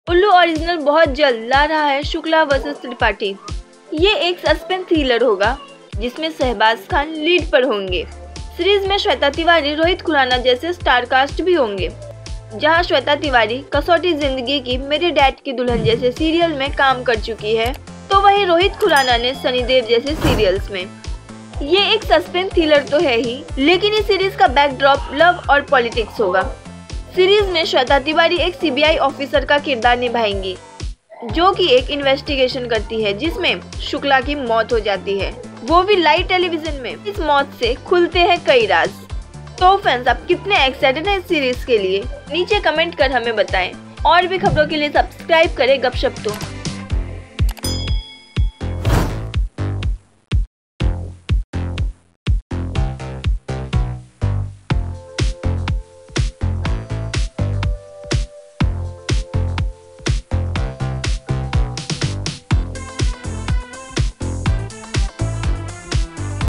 उल्लू ओरिजिनल बहुत जल्द ला रहा है शुक्ला वर्सेस त्रिपाठी। ये एक सस्पेंस थ्रिलर होगा जिसमें शहबाज खान लीड पर होंगे। सीरीज में श्वेता तिवारी, रोहित खुराना जैसे स्टार कास्ट भी होंगे। जहां श्वेता तिवारी कसौटी जिंदगी की, मेरे डैड की दुल्हन जैसे सीरियल में काम कर चुकी है, तो वहीं रोहित खुराना ने शनिदेव जैसे सीरियल्स में। ये एक सस्पेंस थ्रिलर तो है ही, लेकिन इस सीरीज का बैकड्रॉप लव और पॉलिटिक्स होगा। सीरीज में श्वेता तिवारी एक सीबीआई ऑफिसर का किरदार निभाएंगी, जो कि एक इन्वेस्टिगेशन करती है जिसमें शुक्ला की मौत हो जाती है, वो भी लाइव टेलीविजन में। इस मौत से खुलते हैं कई राज। तो फ्रेंड्स, आप कितने एक्साइटेड हैं इस सीरीज के लिए? नीचे कमेंट कर हमें बताएं। और भी खबरों के लिए सब्सक्राइब करें गपशप तो।